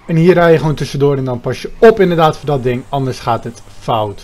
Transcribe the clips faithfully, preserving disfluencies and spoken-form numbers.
En hier rij je gewoon tussendoor en dan pas je op inderdaad voor dat ding, anders gaat het fout.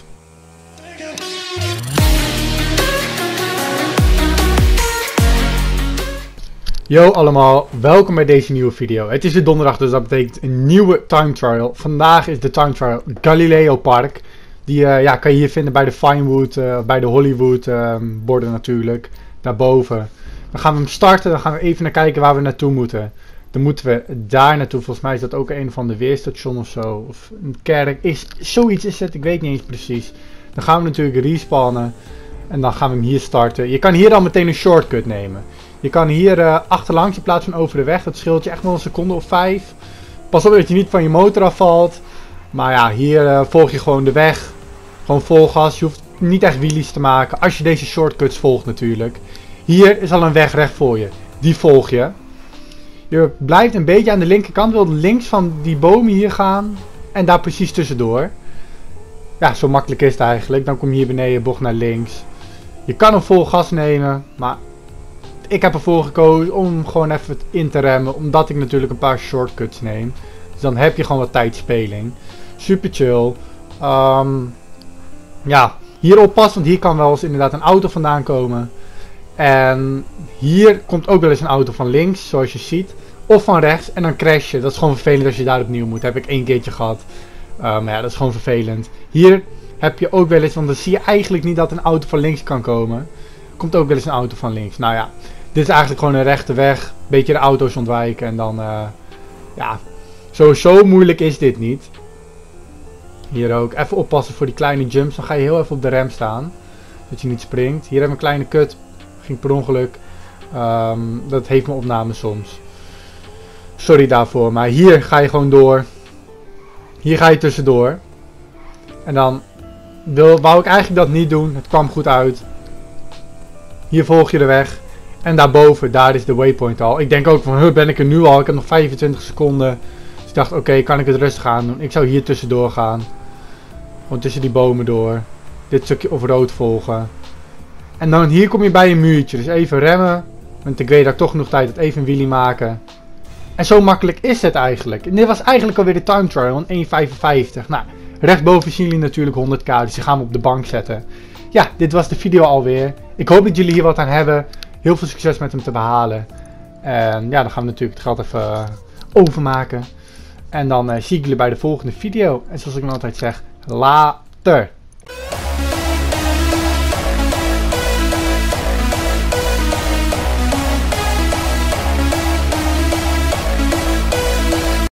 Yo allemaal, welkom bij deze nieuwe video. Het is de donderdag, dus dat betekent een nieuwe time trial. Vandaag is de time trial Galileo Park. Die uh, ja, kan je hier vinden bij de Vinewood, uh, bij de Hollywood uh, borden natuurlijk. Daarboven. Dan gaan we hem starten, dan gaan we even naar kijken waar we naartoe moeten. Dan moeten we daar naartoe, volgens mij is dat ook een van de weerstation of zo. Of een kerk, is, zoiets is het, ik weet niet eens precies. Dan gaan we natuurlijk respawnen. En dan gaan we hem hier starten. Je kan hier al meteen een shortcut nemen. Je kan hier uh, achterlangs in plaats van over de weg. Dat scheelt je echt wel een seconde of vijf. Pas op dat je niet van je motor afvalt. Maar ja, hier uh, volg je gewoon de weg. Gewoon vol gas. Je hoeft niet echt wheelies te maken. Als je deze shortcuts volgt natuurlijk. Hier is al een weg recht voor je. Die volg je. Je blijft een beetje aan de linkerkant. Wil links van die bomen hier gaan. En daar precies tussendoor. Ja, zo makkelijk is het eigenlijk. Dan kom je hier beneden, bocht naar links. Je kan hem vol gas nemen. Maar ik heb ervoor gekozen om gewoon even in te remmen. Omdat ik natuurlijk een paar shortcuts neem. Dus dan heb je gewoon wat tijdspeling. Super chill. Um, ja, hier oppassen. Want hier kan wel eens inderdaad een auto vandaan komen. En hier komt ook wel eens een auto van links. Zoals je ziet. Of van rechts. En dan crash je. Dat is gewoon vervelend als je daar opnieuw moet. Dat heb ik één keertje gehad. Uh, maar ja, dat is gewoon vervelend. Hier heb je ook wel eens. Want dan zie je eigenlijk niet dat een auto van links kan komen. Komt ook wel eens een auto van links. Nou ja. Dit is eigenlijk gewoon een rechte weg. Beetje de auto's ontwijken. En dan, uh, ja, sowieso moeilijk is dit niet. Hier ook. Even oppassen voor die kleine jumps. Dan ga je heel even op de rem staan. Dat je niet springt. Hier hebben we een kleine cut. Ging per ongeluk. Um, dat heeft mijn opname soms. Sorry daarvoor. Maar hier ga je gewoon door. Hier ga je tussendoor. En dan wil, wou ik eigenlijk dat niet doen. Het kwam goed uit. Hier volg je de weg. En daarboven, daar is de waypoint al. Ik denk ook van, huh, ben ik er nu al? Ik heb nog vijfentwintig seconden. Dus ik dacht, oké, okay, kan ik het rustig aan doen? Ik zou hier tussendoor gaan. Gewoon tussen die bomen door. Dit stukje op rood volgen. En dan hier kom je bij een muurtje. Dus even remmen. Want ik weet dat ik toch genoeg tijd heb. Even een wheelie maken. En zo makkelijk is het eigenlijk. En dit was eigenlijk alweer de time trial. Een één vijfenvijftig. Nou, rechtsboven zien jullie natuurlijk honderd k. Dus die gaan we op de bank zetten. Ja, dit was de video alweer. Ik hoop dat jullie hier wat aan hebben. Heel veel succes met hem te behalen. En ja, dan gaan we natuurlijk het geld even uh, overmaken. En dan uh, zie ik jullie bij de volgende video. En zoals ik altijd zeg, later.